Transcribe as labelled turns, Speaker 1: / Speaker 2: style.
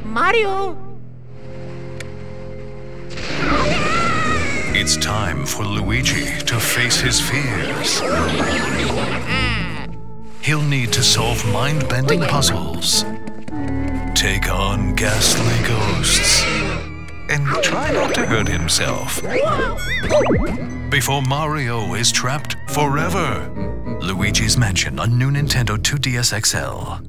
Speaker 1: Mario!
Speaker 2: It's time for Luigi to face his fears. He'll need to solve mind-bending puzzles, take on ghastly ghosts, and try not to hurt himself before Mario is trapped forever. Luigi's Mansion on new Nintendo 2DS XL.